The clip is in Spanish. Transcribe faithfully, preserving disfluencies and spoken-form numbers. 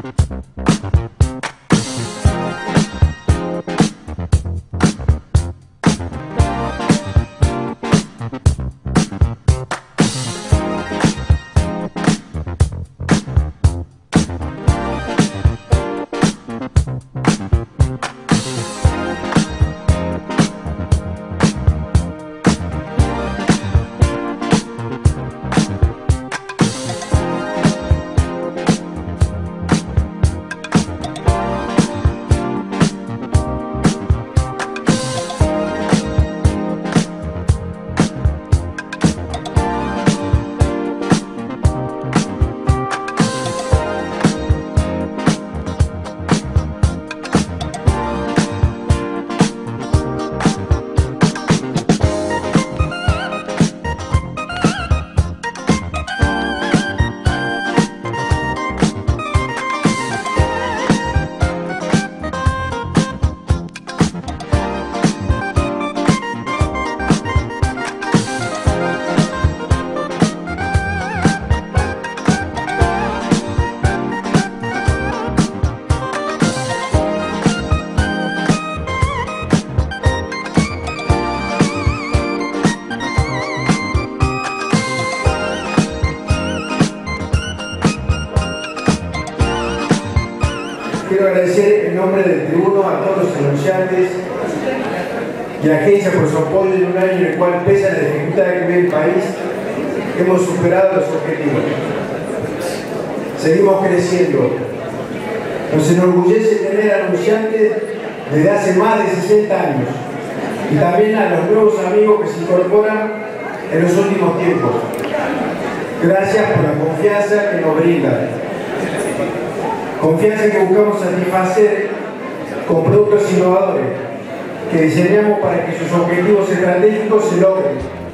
Quiero agradecer en nombre del tribuno a todos los anunciantes y a la agencia por su apoyo en un año en el cual, pese a la dificultad que vive el país, hemos superado los objetivos. Seguimos creciendo. Nos enorgullece tener anunciantes desde hace más de sesenta años y también a los nuevos amigos que se incorporan en los últimos tiempos. Gracias por la confianza que nos brindan. Confianza que buscamos satisfacer con productos innovadores que diseñamos para que sus objetivos estratégicos se logren.